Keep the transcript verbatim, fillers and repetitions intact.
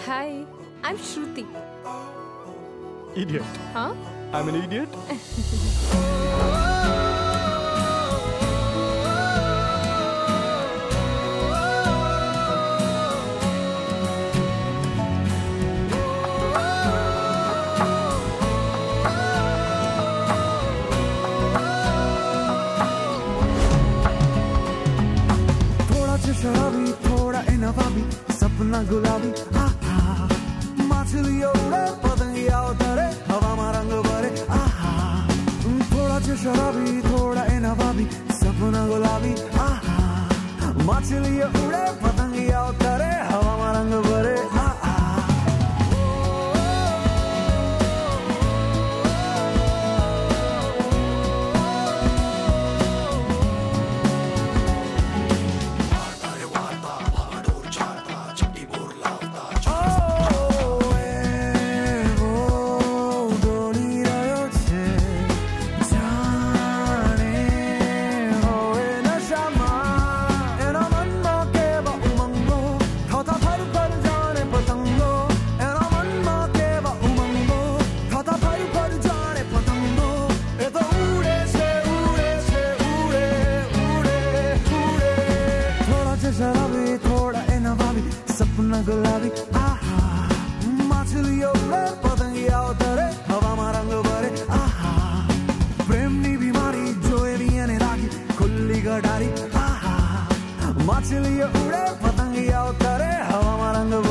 Hi, I'm Shruti. Idiot. Huh? I'm an idiot. शराबी थोड़ा इनवाबी सपना गुलाबी आहा माछलियों उड़े पतंगिया उतरे हवा में रंग भरे आहा थोड़ा सा शराबी थोड़ा इनवाबी सपना गुलाबी आहा माछलियों उड़े पतंगिया उतरे हवा में रंग भरे आहा गुलाबी आहा माछलियों उड़े पतंगिया उतरे हवा में रंग भरे आहा प्रेमनी बीमारी जो एलियन रागी खुली गडारी आहा माछलियों उड़े पतंगिया उतरे हवा में रंग